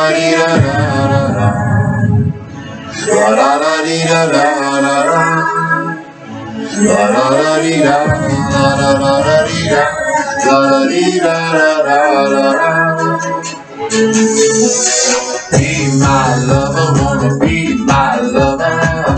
Be my lover, wanna be my lover.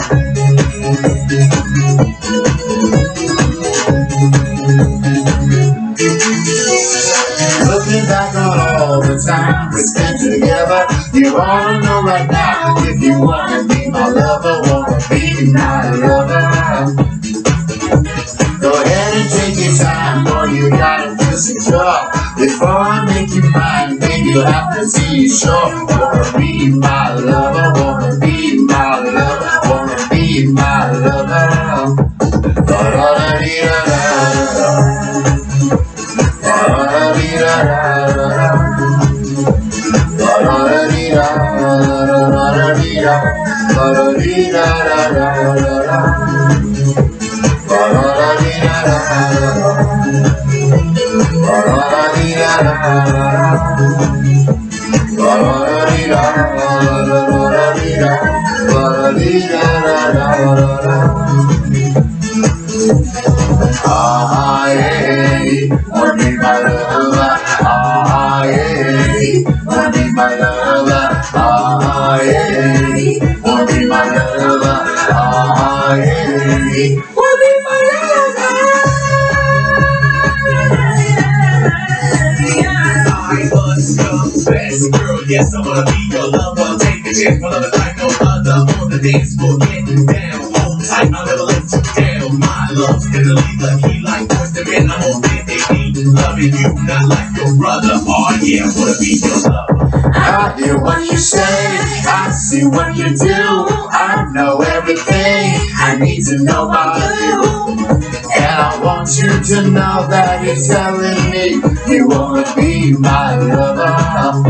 Looking back on all the time we spent together, you wanna know right now if you wanna be my lover, wanna be my lover. Go ahead and take your time, boy, you gotta feel secure. Before I make you mine, baby, you have to see sure. Wanna be my lover, wanna be my lover, wanna be my lover. Ah, yeah, wanna be my lover. Ah, yeah, wanna be my lover. Ah, yeah, wanna be my lover. Ah, yeah, wanna be my lover. I was your best girl, yes, I wanna be your lover. Take a chance, my lover like no other. On the dance floor, get down, hold tight, I'll never let you down. My love's gonna leave the key like voice to man. I'm on bended knee, loving you, not like your brother. Oh yeah, I wanna be your lover. I hear what you say, I see what you do. I know everything I need to know about you. And I want you to know that you're telling me you wanna be my lover.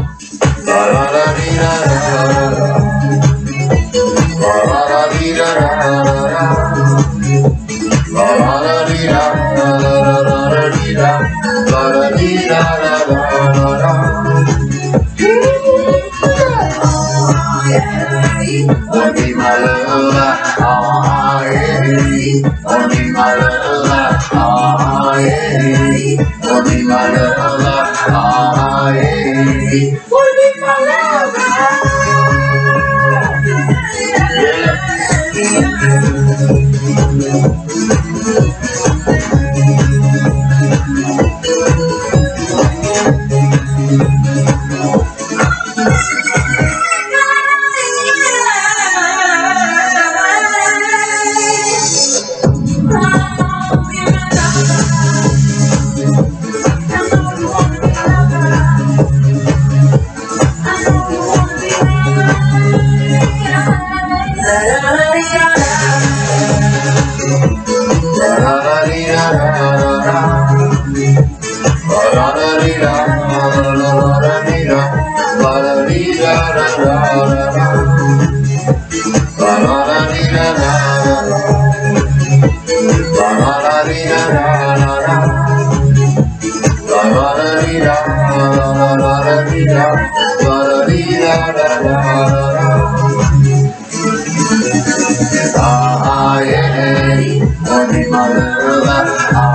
Wanna be my lover, oh yeah. Wanna be my lover, oh yeah. Wanna be my lover, oh yeah. Wanna be my lover, ah yeah, wanna be my lover.